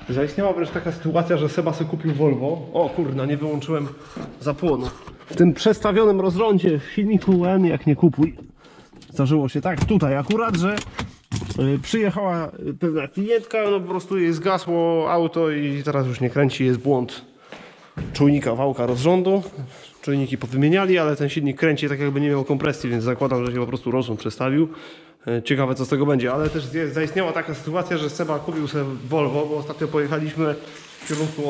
Zaistniała wręcz taka sytuacja, że Seba sobie kupił Volvo. O kurna, nie wyłączyłem zapłonu. W tym przestawionym rozrządzie w silniku UN, jak nie kupuj. Zdarzyło się tak tutaj akurat, że przyjechała pewna klientka, no po prostu jej zgasło auto i teraz już nie kręci, jest błąd czujnika wałka rozrządu. Czujniki powymieniali, ale ten silnik kręci tak jakby nie miał kompresji, więc zakładam, że się po prostu rozrząd przestawił. Ciekawe co z tego będzie, ale też zaistniała taka sytuacja, że Seba kupił sobie Volvo, bo ostatnio pojechaliśmy w kierunku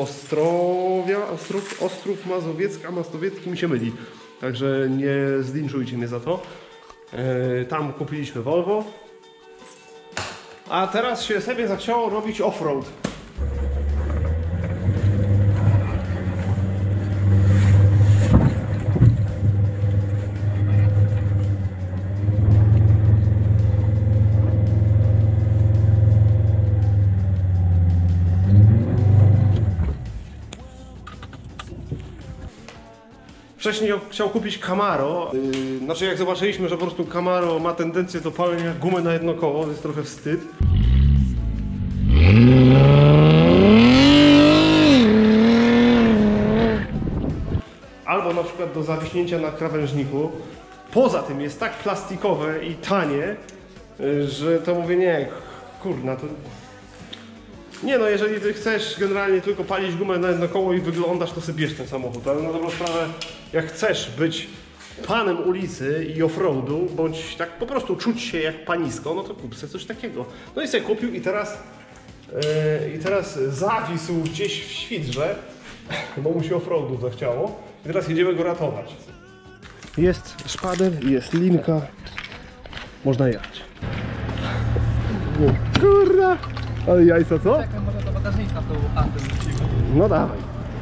Ostrów Mazowiecki mi się myli. Także nie zlinczujcie mnie za to. Tam kupiliśmy Volvo. A teraz się sobie zachciało robić offroad. Wcześniej chciał kupić Camaro, znaczy jak zobaczyliśmy, że po prostu Camaro ma tendencję do palenia gumy na jedno koło, to jest trochę wstyd. Albo na przykład do zawiśnięcia na krawężniku. Poza tym jest tak plastikowe i tanie, że to mówię nie, kurna to... Nie no, jeżeli ty chcesz generalnie tylko palić gumę na jedno koło i wyglądasz, to sobie bierz ten samochód, ale na dobrą sprawę, jak chcesz być panem ulicy i offroadu, bądź tak po prostu czuć się jak panisko, no to kup sobie coś takiego. No i sobie kupił i teraz zawisł gdzieś w świdrze, bo mu się offroadu zachciało i teraz jedziemy go ratować. Jest szpader, jest linka, można jechać. Kurwa! Ale jajca co? Czekaj, może do bagażnika tą chatę wrócimy. No dawaj.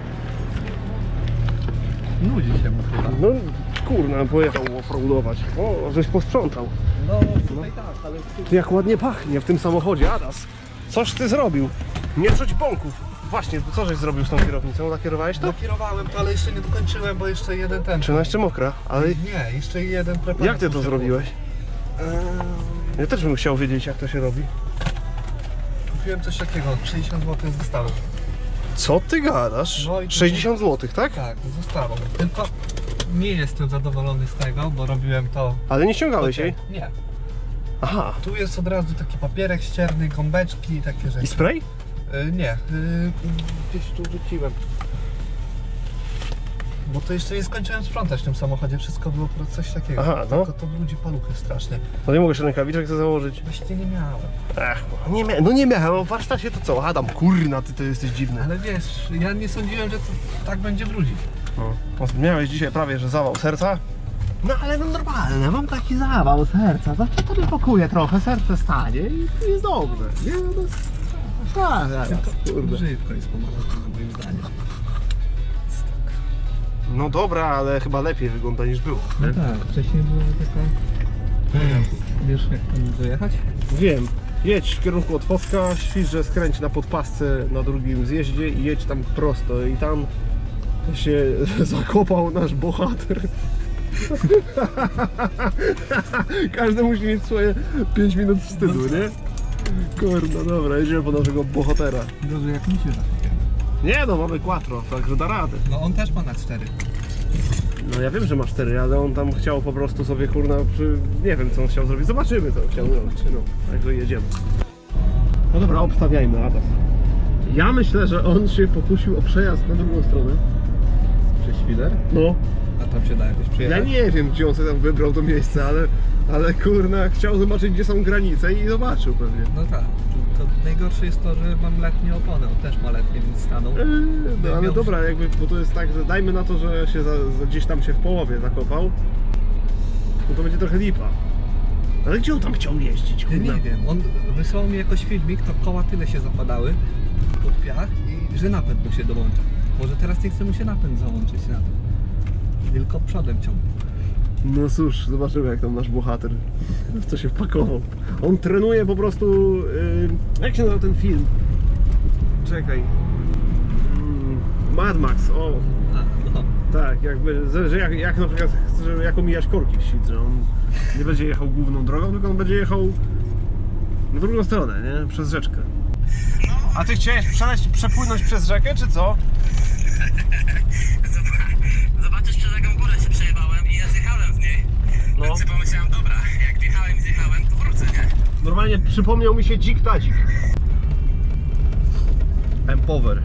Nudzi się mu chyba. No kurna, pojechał offroadować. O, żeś posprzątał. No tutaj tak, ale... Ty jak ładnie pachnie w tym samochodzie, Adas. Coś ty zrobił? Nie czuć bąków. Właśnie, co żeś zrobił z tą kierownicą? Nakierowałeś to? Nakierowałem to, ale jeszcze nie dokończyłem, bo jeszcze jeden ten... Czy ona jeszcze mokra? Ale Nie, jeszcze jeden preparat. jak ty to zrobiłeś? Ja też bym chciał wiedzieć, jak to się robi. Kupiłem coś takiego, 60 zł z dostawą. Co ty gadasz? No i to- 60 zł, tak? Tak, z dostawą. Tylko nie jestem zadowolony z tego, bo robiłem to... Ale nie ściągałeś jej? Nie. Aha. Tu jest od razu taki papierek ścierny, gąbeczki i takie rzeczy. I spray? Nie, gdzieś tu rzuciłem. Bo to jeszcze nie skończyłem sprzątać w tym samochodzie, wszystko było po prostu coś takiego. Aha, no. Tylko to brudzi paluchy strasznie. No nie mogę jeszcze rękawiczek sobie założyć. Właściwie nie miałem. Ech, nie miałem, w warsztacie to co? Adam, kurna, ty to jesteś dziwny. Ale wiesz, ja nie sądziłem, że to tak będzie brudzić. No. Miałeś dzisiaj prawie, że zawał serca? No ale no normalne, mam taki zawał serca, zawsze to wypokuje trochę, serce stanie i jest dobrze. Nie, no to jest... kurde. Brzydko jest pomalowane moim zdaniem. No dobra, ale chyba lepiej wygląda niż było. No tak, wcześniej było taka... Wiesz jak tam dojechać? Wiem, jedź w kierunku Otwocka, świdrze skręć na podpasce na drugim zjeździe i jedź tam prosto i tam się zakopał nasz bohater. Każdy musi mieć swoje 5 minut wstydu, nie? Kurde, dobra, jedziemy po naszego bohatera. Dobrze, jak mi się zachowie. Nie no, mamy quattro, także da radę. No on też ma na 4. No ja wiem, że ma 4, ale on tam chciał po prostu sobie kurna, nie wiem co on chciał zrobić, zobaczymy co chciał zrobić, no, także jedziemy. No dobra, obstawiajmy, Adas. Ja myślę, że on się pokusił o przejazd na drugą stronę. Przez świder? No. A tam się da jakoś Ja przyjechać? nie wiem, gdzie on sobie tam wybrał to miejsce, ale kurna, chciał zobaczyć, gdzie są granice i zobaczył pewnie. No tak. To najgorsze jest to, że mam letnie opony. On też ma letnie, więc stanął. No ale dobra, jakby, bo to jest tak, że dajmy na to, że się gdzieś tam się w połowie zakopał, no to będzie trochę lipa. Ale gdzie on tam chciał jeździć? Ja Kurna? nie wiem, on wysłał mi jakoś filmik, to koła tyle się zapadały pod piach i że napęd mu się dołącza. Może teraz nie chce mu się napęd załączyć na to. Tylko przodem ciągnie. No cóż, zobaczymy jak tam nasz bohater w co się wpakował. On trenuje po prostu... jak się nazywa ten film? Czekaj. Mad Max, o. A, no. Tak, jakby, że jak na przykład, jak omijać korki w Świdrze. On nie będzie jechał główną drogą, tylko on będzie jechał na drugą stronę, nie? Przez rzeczkę. No, A ty chciałeś przepłynąć przez rzekę, czy co? Zobaczysz, przez jaką górę się przejebałem i ja zjechałem w niej. No. Więc sobie pomyślałem, dobra, jak wjechałem i zjechałem, to wrócę, nie? Normalnie przypomniał mi się Dzik Tadzik. Empower.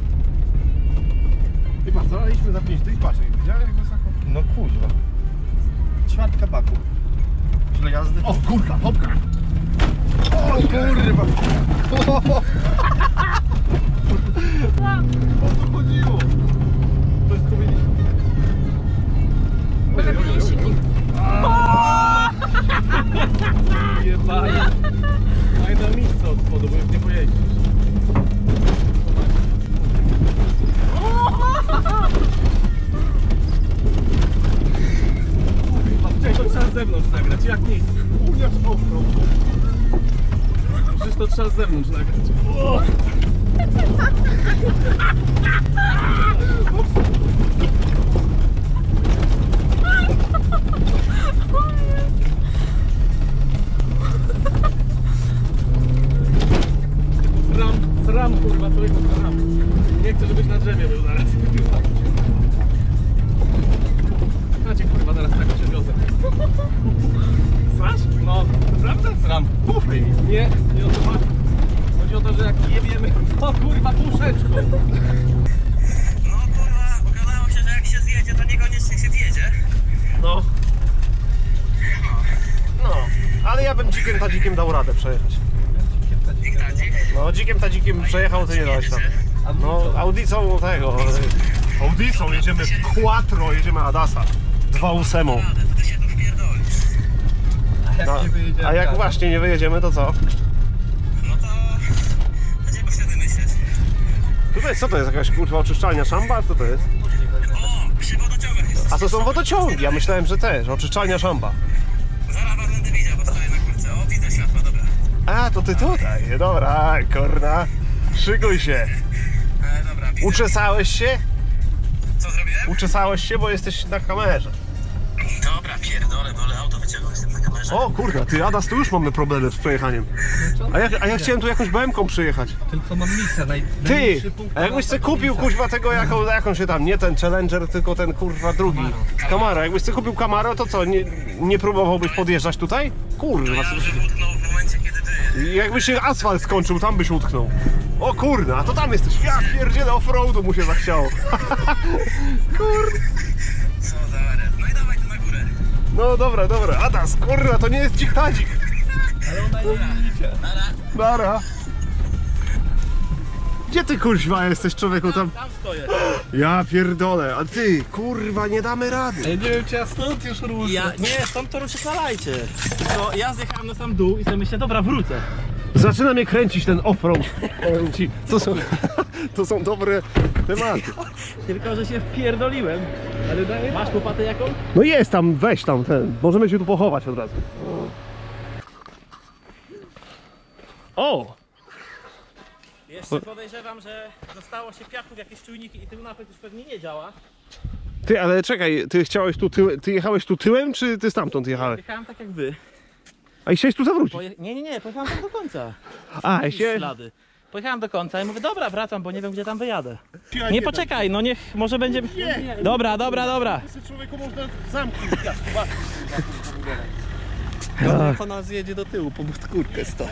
I patrz, zalaliśmy za 5 tych paczek. Widziałem jak wysoko? No kuźwa. Ćwiartka baku. Źle jazdy. O kurka, hopka! O kurwa! O co chodziło? To jest powiedzieć. Jebaj. Daj na miejsce od spodu, bo już nie pojedziesz. To trzeba z zewnątrz nagrać, jak nic. Uniasz offroad. Przecież to trzeba z zewnątrz nagrać. Sram kurwa, człowieku, sram. Nie chcę, żebyś na drzewie był zaraz. Macie kurwa, zaraz tak przewiozę. Srasz? No, naprawdę? Sram. Pufaj mi. Nie o to chodzi. Chodzi o to, że jak jebiemy, to kurwa puszeczką. No kurwa, okazało się, że jak się zjedzie, to niekoniecznie się zjedzie. No. No, ale ja bym Dzikiem Tadzikiem dał radę przejechać. No, Dzikiem Tadzikiem przejechał, ty nie dałeś tam. No, Audicą tego. Audicą jedziemy Quattro, jedziemy Adasa. 2.8. To ty się tu wpierdolisz. No, a jak właśnie nie wyjedziemy, to co? No to będziemy wtedy myśleć. Tutaj co to jest? Jakaś kurwa oczyszczalnia szamba? Co to jest? O, przy wodociągach jest. A to są wodociągi, ja myślałem, że też. Oczyszczalnia szamba. Zaraz was będę widział, bo stoję na kurce. O, widzę światła, dobra. A, to ty tutaj. Dobra, kurna. Szykuj się. Dobra, widzę. Uczesałeś się? Co zrobiłem? Uczesałeś się, bo jesteś na kamerze. Dobra, pierdolę, wolę auto wyciągnąć, jestem na kamerze. O kurna, ty Adas, tu już mamy problemy z przejechaniem. A ja chciałem tu jakąś BM-ką przyjechać. Tylko mam misję, Ty! najniższy punkt. A jakbyś sobie kupił kuźwa tego, jaką się tam, nie ten Challenger, tylko ten kurwa drugi. Camaro. Jakbyś sobie kupił Camaro, to co, nie próbowałbyś podjeżdżać tutaj? Kurwa. Ja bym utknął w momencie, kiedy ty. Jakby się asfalt skończył, tam byś utknął. O kurna, a to tam jesteś. Ja pierdzielę, offroadu mu się zachciało. Kurna. Co za aret. No i dawaj tu na górę. No dobra, dobra. Adas, kurna, to nie jest Dzik Tadzik. Ale ona nie idzie. Nara. Gdzie ty kurwa jesteś, człowieku tam? Tam stoję. Ja pierdolę, a ty, kurwa, nie damy rady. Ja nie wiem, czy ja stąd już ruszę. Nie, stąd to rozszalajcie. Tylko ja zjechałem na sam dół i sobie myślę, dobra, wrócę. Zaczyna mnie kręcić ten offroad. Powiem ci, to są dobre tematy. Tylko, że się wpierdoliłem. Ale daję. Masz łopatę jaką? No jest tam, weź tam ten. Możemy się tu pochować od razu. O! Jeszcze podejrzewam, że zostało się piachu w jakieś czujniki i tył napęd już pewnie nie działa. Ty, ale czekaj, ty chciałeś tu ty jechałeś tu tyłem, czy ty stamtąd jechałeś? Jechałem tak jak wy. A i chciałeś tu zawrócić? Nie, pojechałem tam do końca. A, Jakieś się... ślady. Pojechałem do końca i mówię, dobra, wracam, bo nie wiem, gdzie tam wyjadę. Nie, poczekaj, no niech, może będzie... Dobra. Człowieku można zamknąć. Niech ona zjedzie do tyłu, po kurtkę stoi.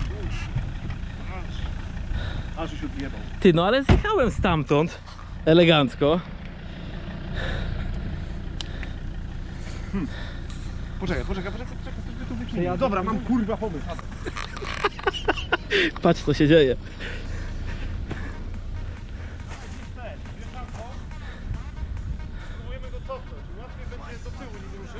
Aż się odjebał. Ty, no ale zjechałem stamtąd. Elegancko. Poczekaj, ja dobra, mam kurwa pomysł. Patrz, co się dzieje. Spróbujemy go cofnąć. Łatwiej będzie do tyłu nim ruszyć.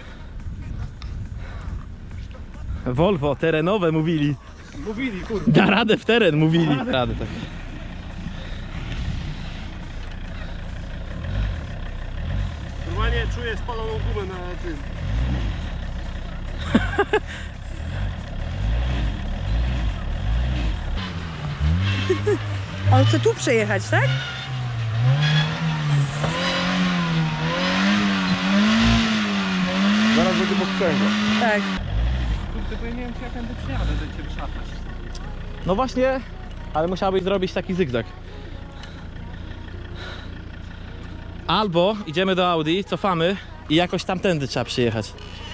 Volvo, terenowe mówili. Mówili, kurwa. Da radę w teren, mówili. Da radę, tak. Normalnie czuję spaloną gumę na tym. On chce tu przejechać, tak? Zaraz będzie mógł sprzęgła. Tak. Tylko nie wiem, czy ja tędy przyjadę, że cię wyszarpać. No właśnie, ale musiałbyś zrobić taki zygzak. Albo idziemy do Audi, cofamy i jakoś tamtędy trzeba przyjechać.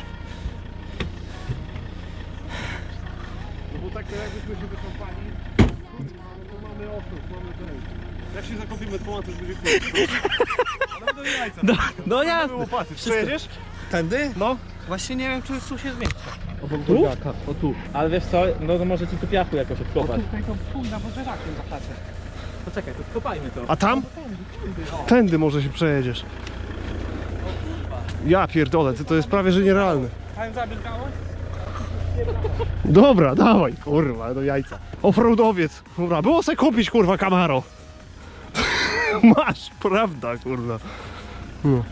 No bo tak jakbyśmy się wykąpali, to mamy offroad, mamy ten. Jak się zakopimy, to też będzie kurwa. Ale do jajca. No jasne. Łopaty. Przejedziesz? Tędy? No. Właśnie nie wiem, czy tu się zmieści. Tu? O tu. Ale wiesz co, no może ci tu piachu jakoś odkopać. Tutaj to pójdę, bo żerakiem zahaczę. Poczekaj, to skopajmy to. A tam? Tędy może się przejedziesz. Ja pierdolę, to jest prawie że nierealne. A już zabiegałeś? Dobra, dawaj, kurwa, do jajca. Offroadowiec, kurwa, było se kupić, kurwa, Camaro. Masz, prawda, kurwa. No.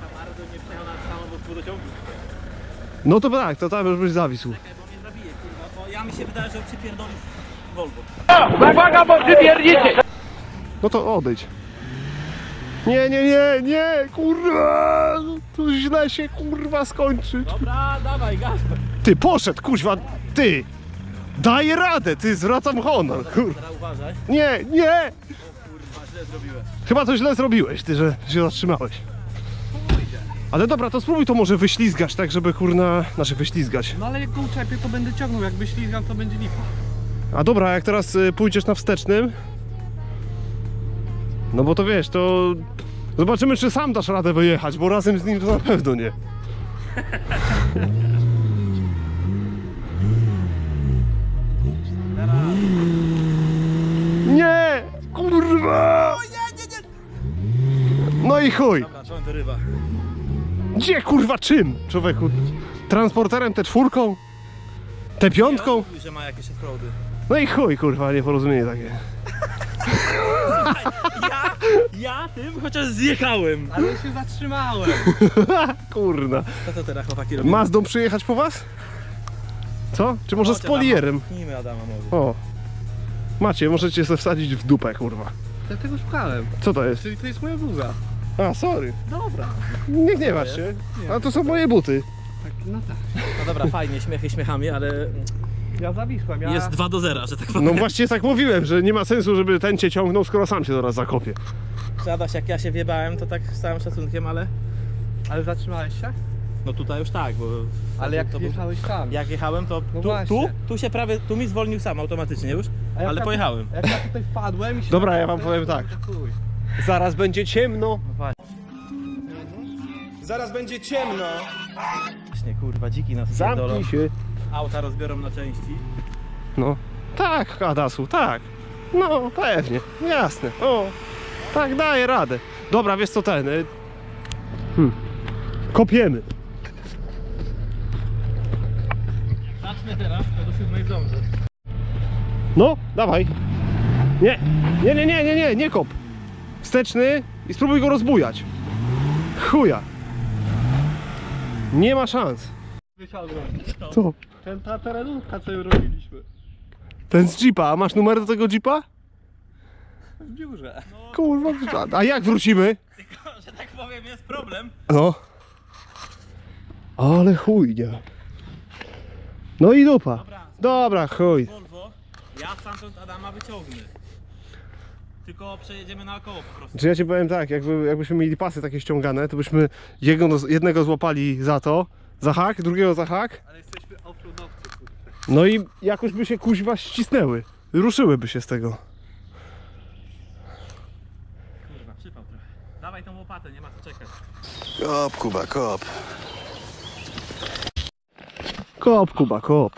No to tak, to tam już byś zawisł. Bo mnie zabije, kurwa, bo ja mi się wydaje, że przypierdoli Volvo. No to odejdź. Nie, kurwa, to źle się, kurwa, skończy. Dobra, dawaj, gaz. Ty, poszedł, kurwa, ty. Daj radę, ty, zwracam honor, kurwa. Teraz uważaj. Nie. Kurwa, źle zrobiłem. Chyba to źle zrobiłeś, ty, że się zatrzymałeś. Ale dobra, to spróbuj to może wyślizgać, tak żeby kurna... Znaczy wyślizgać. No ale jak go uczepię, to będę ciągnął. Jakby ślizgał, to będzie lipa. A dobra, jak teraz pójdziesz na wstecznym... No bo to wiesz, to... Zobaczymy, czy sam dasz radę wyjechać, bo razem z nim to na pewno nie. Nie! Kurwa! No i chuj! Dobra, czemu to ryba? Gdzie kurwa czym, człowieku? Transporterem T4? T5? Mówi, że ma jakieś offroady. No i chuj kurwa, nieporozumienie takie. Ja tym chociaż zjechałem. Ale się zatrzymałem. Kurna. Co teraz chłopaki robią? Mazdą przyjechać po was? Co? Czy może z polierem? Pchnijmy Adama może. O. Macie, możecie sobie wsadzić w dupę kurwa. Ja tego szukałem. Co to jest? Czyli to jest moja bluza. A, sorry. Dobra. Nie gniewasz się. A to są moje buty. Tak, no tak. No dobra, fajnie, śmiechy śmiechami, ale Ja zawisłem. Ja... jest 2-0, że tak powiem. No właśnie tak mówiłem, że nie ma sensu, żeby ten cię ciągnął, skoro sam się zaraz zakopie. Adaś, jak ja się wjebałem, to tak z całym szacunkiem, ale... Ale zatrzymałeś się? No tutaj już tak, bo... Ale jak to był- wjechałeś tam. Jak jechałem, to No tu, właśnie. tu się prawie, tu mi zwolnił sam automatycznie już, A jak ale ja- pojechałem. Jak ja tutaj wpadłem i się... Dobra, ja wam powiem tak. Chuj. Zaraz będzie ciemno. No właśnie. Zaraz będzie ciemno. Właśnie, kurwa, dziki nas pierdolą. Zamknij się. Auta rozbiorą na części. No. Tak, Adasu, tak. No, pewnie. Jasne. O. Tak, daję radę. Dobra, wiesz co ten. Kopiemy. Zacznę teraz, to do 7 zdążę. No, dawaj. Nie kop. Wsteczny i spróbuj go rozbujać. Chuja. Nie ma szans. Co? Ta terenówka, co ją robiliśmy. Ten z Jeepa, a masz numer do tego Jeepa? W dziurze. Kurwa, a jak wrócimy? Tylko, że tak powiem, jest problem. No. Ale chujnia. No i dupa. Dobra, chuj. Volvo, ja stamtąd Adama wyciągnę. Tylko przejedziemy naokoło po prostu. Czy ja ci powiem tak, jakbyśmy mieli pasy takie ściągane, to byśmy jednego złapali za to, za hak, drugiego za hak. Ale jesteśmy offroadowcy, kurwa. No i jakoś by się kuźwa ścisnęły. Ruszyłyby się z tego. Kurwa, przypał trochę. Dawaj tą łopatę, nie ma co czekać. Kop, Kuba, kop. Kop, Kuba, kop.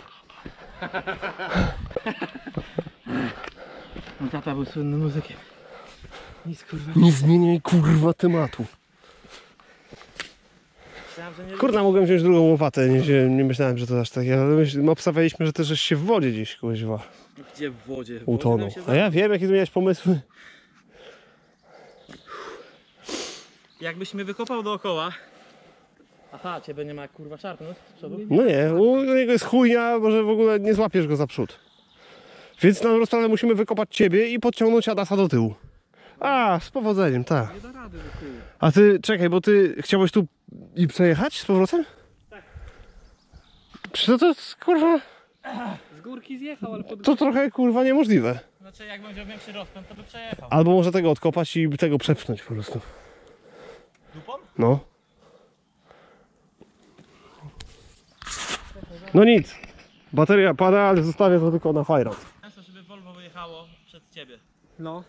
No tata był słynnym muzykiem. Nic kurwa. Nie zmieniaj kurwa tematu. Myślałem, że nie Kurna, mogłem wziąć drugą łopatę, nie myślałem, że to aż tak. Ale obstawialiśmy, że też żeś się w wodzie gdzieś kuźwa Gdzie w wodzie? W wodzie utonął. nam się A ja wiem, jakie tu miałeś pomysły. Jakbyś mnie wykopał dookoła. Aha, ciebie nie ma jak kurwa szarpnąć z przodu? No nie, u niego jest chujnia, może w ogóle nie złapiesz go za przód. Więc na rozstawę musimy wykopać ciebie i podciągnąć Adasa do tyłu. A, z powodzeniem, tak. Nie da rady do tyłu. A ty, czekaj, bo ty chciałeś tu i przejechać z powrotem? Tak. Czy to jest, kurwa... górki zjechał, ale pod... To trochę kurwa niemożliwe. Znaczy jak będzie większy rozpęd, to by przejechał. Albo może tego odkopać i tego przepchnąć po prostu. Dupą? No. No nic. Bateria pada, ale zostawię to tylko na fajrant. Chcę, żeby Volvo wyjechało przed ciebie. No.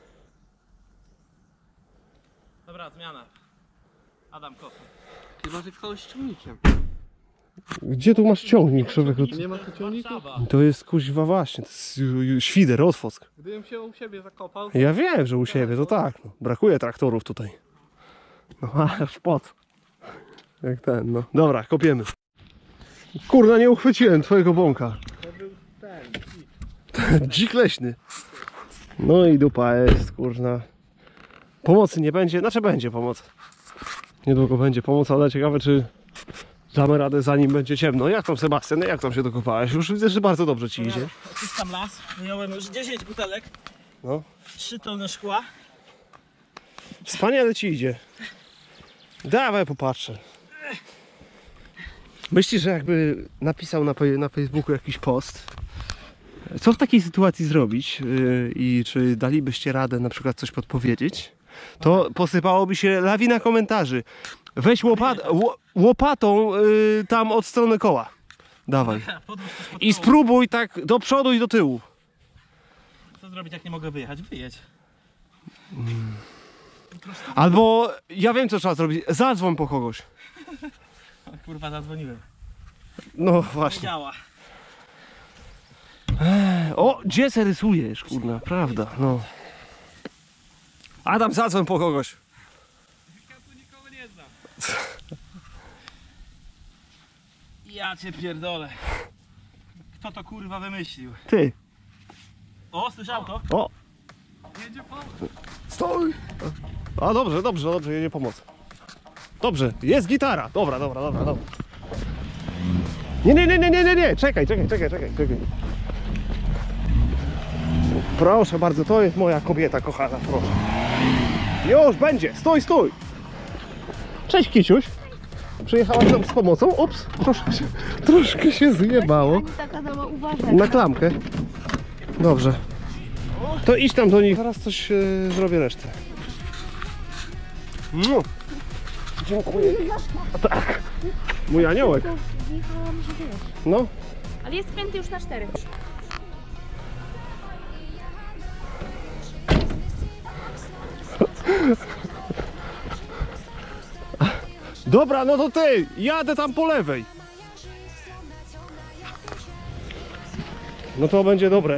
Dobra, zmiana. Adam Kosu. Chyba, że kogoś z ciągnikiem. Gdzie tu masz ciągnik, człowieku? Nie ma tu ciągniku? Warszawa. To jest kuźwa właśnie, to jest świder, Otwock. Gdybym się u siebie zakopał, Ja wiem, że u siebie to tak. No. Brakuje traktorów tutaj. No aż pot. Jak ten, no. Dobra, kopiemy. Kurna, nie uchwyciłem twojego bąka. to był ten. Dzik leśny. No i dupa jest, kurna. Pomocy nie będzie, znaczy będzie pomoc. Niedługo będzie pomoc, ale ciekawe czy damy radę zanim będzie ciemno. Jak tam Sebastian, jak tam się dokopałeś? Już widzę, że bardzo dobrze ci idzie. Oczyszczam las. Wyjąłem już 10 butelek. No. 3 tony szkła. Wspaniale ci idzie. Dawaj popatrzę. Myślisz, że jakby napisał na Facebooku jakiś post, co w takiej sytuacji zrobić i czy dalibyście radę na przykład coś podpowiedzieć, to posypałoby się lawina komentarzy. Weź łopatą tam od strony koła. Dawaj. Podłóż też pod I koło. spróbuj tak do przodu i do tyłu. Co zrobić jak nie mogę wyjechać? Wyjedź. Albo ja wiem co trzeba zrobić. Zadzwoń po kogoś. Kurwa, zadzwoniłem. No Nie właśnie. działa. O, gdzie se rysujesz, kurna, prawda, no. Adam, zadzwoń po kogoś. Ja tu nikogo nie znam. Ja cię pierdolę. Kto to kurwa wymyślił? Ty. O, słyszał to? O, Jedzie po... stój. A dobrze, jedzie pomoc. Dobrze, jest gitara. Dobra. Nie, czekaj. Proszę bardzo, to jest moja kobieta kochana, proszę. Już będzie, stój. Cześć Kiciuś. Przyjechałaś nam z pomocą? Ups, troszkę się zjebało. Pani kazała uważać. Na klamkę. Dobrze. To idź tam do nich. Zaraz coś zrobię resztę. Dziękuję. A tak. Mój aniołek. Wjechałam, że wiesz. No. Ale jest spięty już na 4. Dobra, no to ty. Jadę tam po lewej. No to będzie dobre.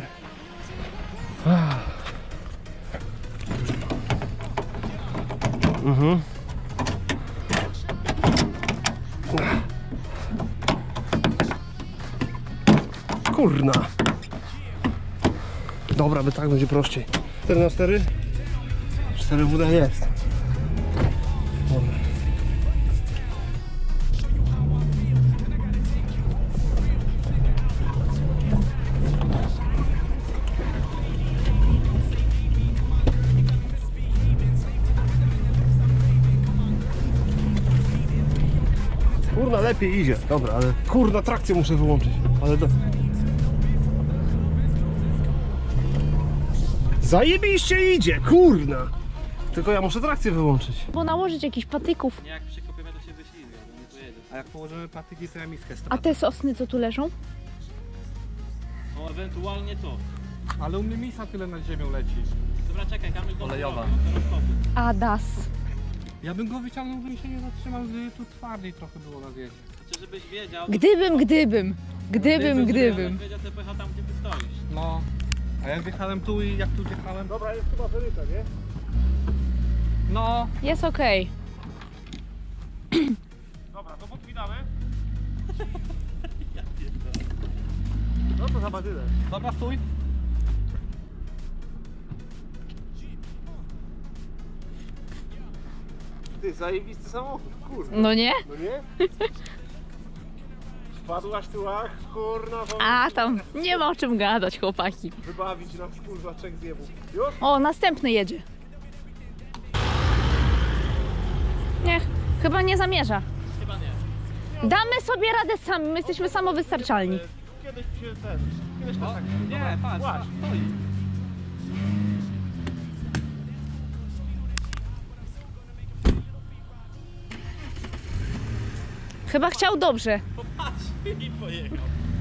Kurna. Dobra, by tak będzie prościej. 4x4? 4 WD jest. Dobra. Kurna, lepiej idzie. Dobra, ale kurna, trakcję muszę wyłączyć. Ale do... Zajebiście idzie, kurna. Tylko ja muszę trakcję wyłączyć. Bo nałożyć jakichś patyków. Jak przykopiemy to się wyślizga, bo nie pojedziesz. A jak położymy patyki, to ja miskę A stracę. te sosny, co tu leżą? No ewentualnie to. Ale u mnie misa tyle nad ziemią leci. Dobra, czekaj, Kamil do Olejowa. Adas. Ja bym go wyciągnął, żebym się nie zatrzymał, gdy tu twardziej trochę było na wieży. Znaczy, żebyś wiedział. Gdybym. Gdybym wiedział, to pojechał tam, gdzie ty stoisz. No. A jak wjechałem tu i jak tu wjechałem? Dobra, jest chyba wyryta, nie? No. Jest okej. Dobra, to podpinamy. No to za badylę. Dobra, stój. Ty, zajebisty samochód, kurwa. No nie? No nie? Wpadłaś tu, ach, kurna, bo A tam nie ma o czym gadać, chłopaki. wybawić nas, kurwa, trzech zjebów. Już? O, następny jedzie. Nie, chyba nie zamierza. Chyba nie. Damy sobie radę sami, my jesteśmy samowystarczalni. Kiedyś się ten... Nie, patrz, stoi. Chyba chciał dobrze. I pojechał.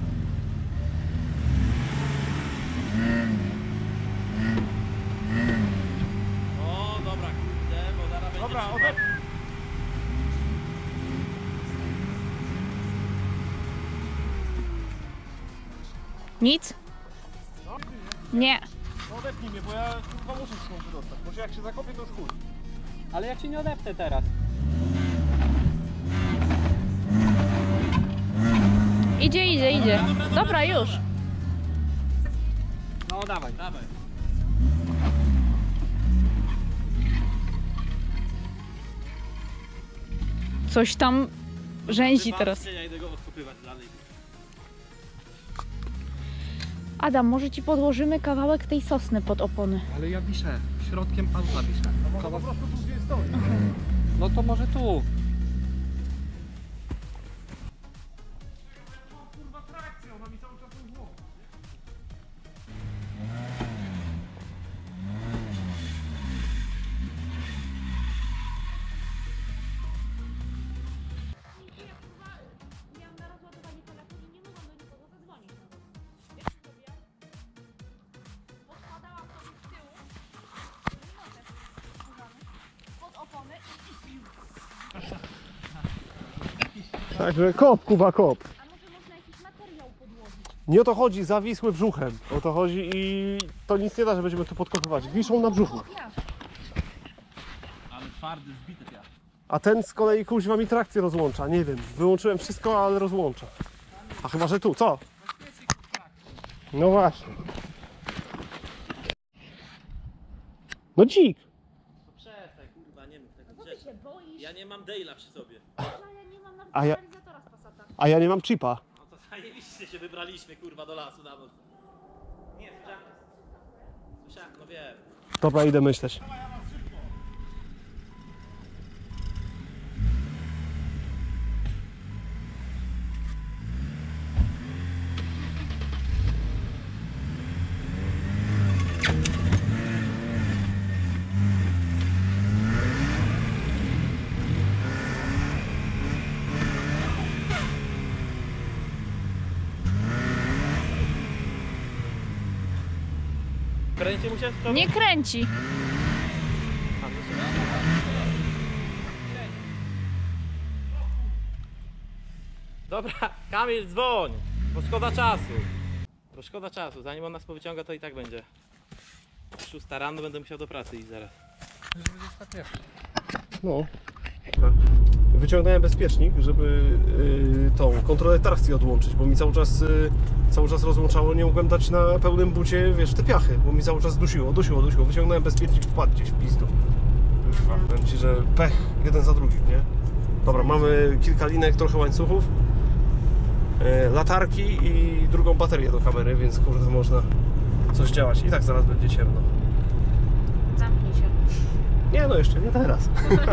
O, dobra, kurde, bo zaraz będzie... Dobra, Nic? Nie. Odepnij mnie, bo ja chyba muszę się stąd wydostać. Może jak się zakopię, to już chuj. Ale ja cię nie odepnę teraz. Idzie. Dobra, już. No dawaj. Coś tam rzęzi teraz. Ja idę go odkopywać dalej. Adam, może ci podłożymy kawałek tej sosny pod opony. Ale ja wiszę, środkiem auta wiszę. Po prostu tu gdzie stoi. No to może tu. Kurwa trakcja, ona mi cały czas w głowę. Także kop, Kuba, kop. Nie o to chodzi, zawisły brzuchem. O to chodzi i to nic nie da, że będziemy tu podkopywać. Wiszą na brzuchu. Ale twardy, zbity piach. A ten z kolei kuźwa mi trakcję rozłącza. Nie wiem, wyłączyłem wszystko, ale rozłącza. A chyba, że tu, co? No właśnie. No dzik. No przestań, kurwa, nie mów tego grzecznie. Ja nie mam Dale'a przy sobie. A ja nie mam chipa. No to zajebiście się wybraliśmy, kurwa, do lasu na noc. Nie, słyszałem, no wiem. Dobra, idę myśleć. Kręcie mu się? Co? Nie kręci. Dobra, Kamil, dzwoń, bo szkoda czasu. Bo szkoda czasu, zanim on nas powyciąga, to i tak będzie 6 rano, będę musiał do pracy iść zaraz. No. Wyciągnąłem bezpiecznik, żeby tą kontrolę trakcji odłączyć, bo mi cały czas rozłączało, nie mogłem dać na pełnym bucie, wiesz, te piachy, bo mi cały czas dusiło. Wyciągnąłem bezpiecznik, wpadł gdzieś w pizdu. Powiem ci, że pech jeden za drugim, nie? Dobra, mamy kilka linek, trochę łańcuchów, latarki i drugą baterię do kamery, więc kurde, można coś działać. I tak zaraz będzie ciemno. Zamknij się. Nie no, jeszcze nie teraz.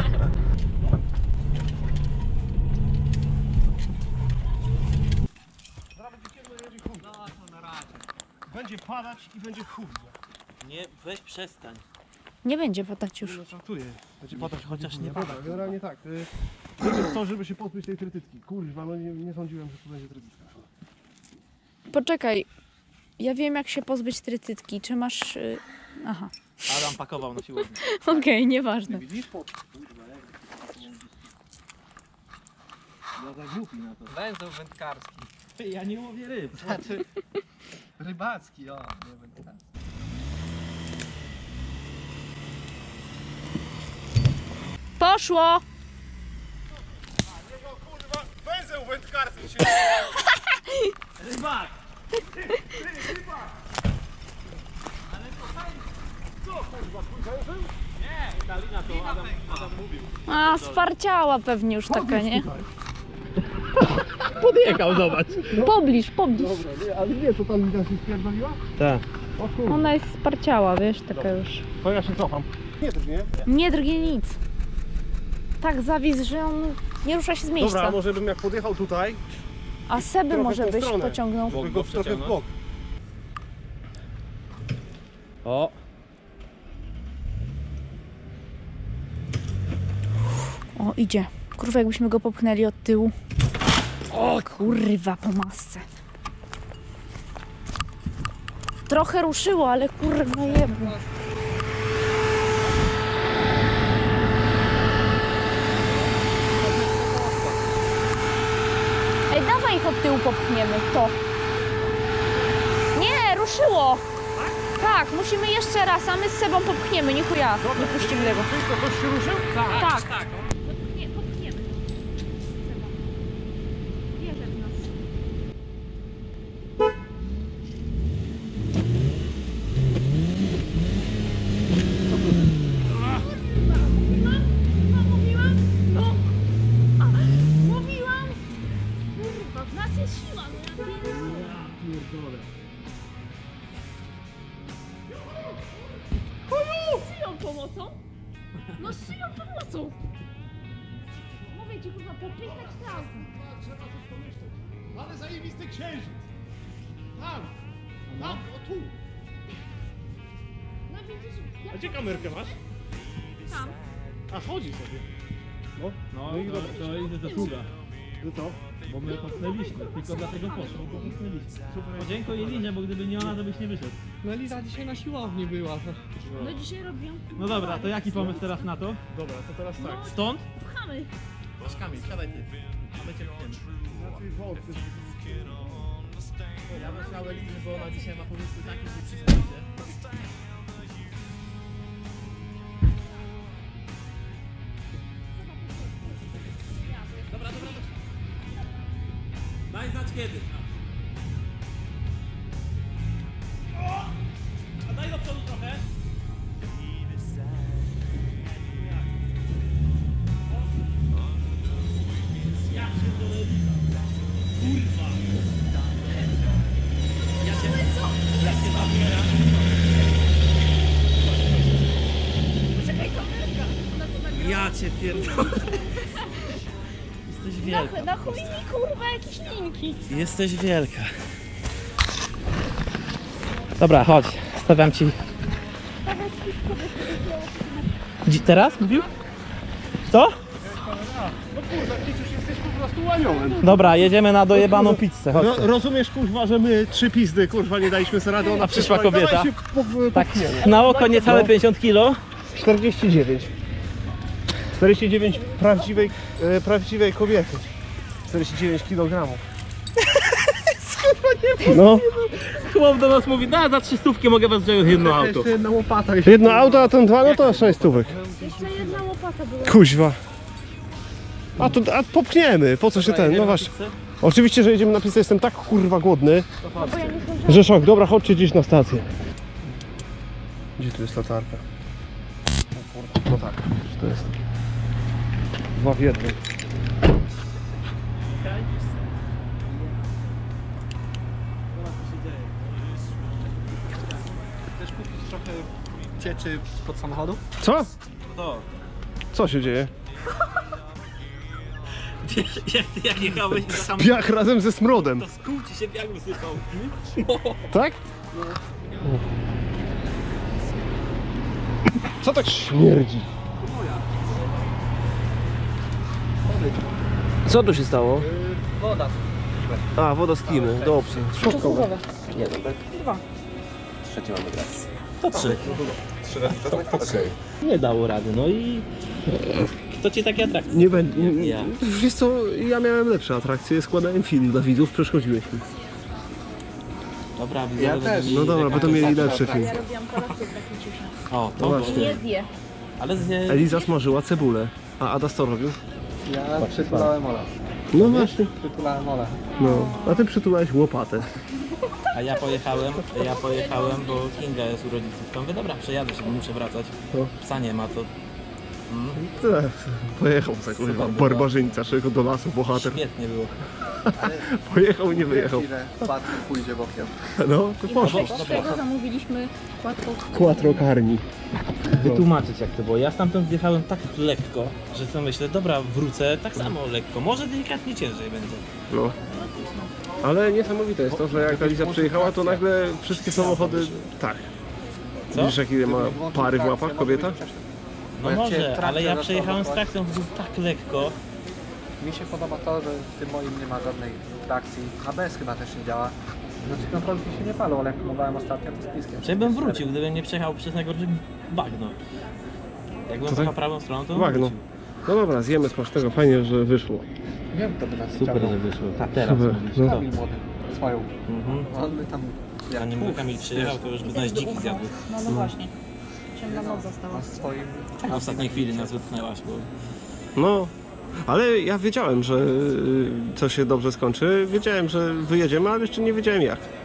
Zaraz będzie ciemno i będzie chuj. No to na razie. Będzie padać i będzie chuj. Nie, weź przestań. Nie będzie padać już. No żartuję. Będzie padać, chociaż nie pada. Generalnie tak. Żeby to, żeby się pozbyć tej trytytki. Kurwa, no nie sądziłem, że tu będzie trytytka. Poczekaj. Ja wiem, jak się pozbyć trytytki. Czy masz... Aha. Adam pakował na siłownię. Okej, nieważne. Widzisz? Ja za głupi na to. Węzeł wędkarski. Ty, ja nie łowię ryb. Znaczy, rybacki, o, nie wędkarski. Poszło! Kurwa, węzeł wędkarski się... Rybak! Co kurwa, twój węzeł? Nie, ta lina to Adam mówił. A, sparciała pewnie już taka, nie? Podjechał, zobacz. Pobliż. Dobra, nie, ale nie, to ta lina się spierdoliła? Tak. O kurwa, Ona jest sparciała, wiesz, taka już. to ja się cofam. Nie drgnie. Nie drgnie nic. Tak zawis, że on nie rusza się z miejsca. Dobra, a może bym jak podjechał tutaj, A Seby trochę może w tą byś stronę. pociągnął. Bok, tylko bok trochę w bok. O! O, idzie. Kurwa, jakbyśmy go popchnęli od tyłu. O, kurwa, po masce. Trochę ruszyło, ale kurwa jebło. Ej, dawaj ich od tyłu popchniemy. To. Nie, ruszyło. Tak, musimy jeszcze raz, a my z Sebą popchniemy, nie chuja. Nie puścimy tego. Ktoś się ruszył? Tak. Popchniemy. Wierzę w nas. Mówiłam! Kurwa, w nas jest siła, no ja pierdolę. Z czyją pomocą? No z czyją pomocą? Mówię ci, kurwa, popychać tam. Ale zajebisty księżyc! Tam! Tam, o tu! No widzisz, A gdzie kamerkę masz? tam. A chodzi sobie. No to jest zasługa, No to? bo my popchnęliśmy, tylko dlatego poszło, bo popchnęliśmy. Podziękuję Linie, bo gdyby nie ona, to byś nie wyszedł. No Liza dzisiaj na siłowni była. No dzisiaj robią. No dobra, to jaki pomysł teraz na to? Dobra, to teraz tak. Stąd? Pchamy. Masz Kamil, siadaj ty. A my cię pchniemy. Znaczy wątpię. Ja bym chciał Eliny, bo ona dzisiaj ma pomysły takie, że wszystko idzie. Dobra. Daj znać kiedy. A daj do przodu trochę. Ja się to kurwa. Ja się zabieram. Ja cię pierdolę. Jesteś wielka. Na chuj mi kurwa jakieś linki. Jesteś wielka. Dobra, chodź. Stawiam ci. Teraz mówił? Co? No kurwa, ty już jesteś po prostu łaniołem. Dobra, jedziemy na dojebaną pizzę. Chodź. Rozumiesz kurwa, że my 3 pizdy kurwa nie daliśmy sobie rady, ona przyszła przyszła i kobieta. dawaj się Tak, na oko niecałe 50 kilo. 49. 49 prawdziwej kobiety. 49 kg. No. Chłop do nas mówi, no za 300 mogę was wziąć jedno auto. Jeszcze jedna łopata. Jedno auto, a ten dwa, no to 6 stówek. Jeszcze jedna łopata była. Kuźwa. A popchniemy, po co się ten, no właśnie. Oczywiście, że jedziemy na pizzę, jestem tak kurwa głodny, że szok. Dobra, chodźcie gdzieś na stację. Gdzie tu jest latarka? O kurwa, no tak, to jest 2 w 1. Chcesz kupić trochę cieczy spod samochodu? Co? To. Co się dzieje? Jak jechałeś za tam, Piach razem ze smrodem. to z kół ci się piach wysypał. Tak? Co tak śmierdzi? Co tu się stało? Woda. A, woda z klimy, dobrze. Środkowe. To 3. Nie dało rady, no i kto ci takie atrakcje? Nie będzie. Ja. Wiesz co, ja miałem lepsze atrakcje, składałem film dla widzów, przeszkodziłeś mi. Dobra, Ja też. No dobra, będą mieli lepszy film. Ja robiłam kolację w takim ciusze. O, No to właśnie. Nie zje. ale z nie... Eliza smażyła cebulę, a Ada co robił? Ja przytulałem Ola. No właśnie. Przytulałem Ola. No, a ty przytulałeś łopatę. A ja pojechałem, bo Kinga jest u rodziców. To mówię, dobra, przejadę się, bo muszę wracać. No. Psa nie ma, to Pojechał za kurwa barbarzyńca, czego do lasu bohater. świetnie było. Pojechał i nie wyjechał. Ile Patryk pójdzie bokiem. No, to poszło. Z tego zamówiliśmy łatwo. Quattro carni. Wytłumaczyć jak to było. Ja stamtąd zjechałem tak lekko, że co myślę, dobra, wrócę tak samo lekko. Może delikatnie ciężej będzie. No. Ale niesamowite jest to, że jak Eliza przyjechała, to nagle wszystkie samochody... Tak. Co? Widzisz jakie ma pary w łapach kobieta? No jak cię może, trakcja ale ja zaczęła przejechałem z wychodzić. trakcją tak lekko. Mi się podoba to, że w tym moim nie ma żadnej trakcji. ABS chyba też nie działa. Znaczy kontrolki się nie palą, ale jak próbowałem ostatnio, to z piskiem. Czy bym wrócił, gdybym nie przejechał przez najgorsze bagno. Jakbym To tak? pojechał prawą stroną, to bym Bagno. wrócił. No dobra, zjemy smacznego, fajnie, że wyszło. Wiem, to by nas Super, ściągnął. że wyszło. Teraz Super. mówisz. No. Kamil młody, swoją. Mhm. On by tam... Zanim by Kamil przyjechał, to już by nas dziki zjadły. No właśnie. Ciemna noc została. On swoim... W ostatniej chwili nas wypchnęłaś, bo... No, ale ja wiedziałem, że to się dobrze skończy. Wiedziałem, że wyjedziemy, ale jeszcze nie wiedziałem jak.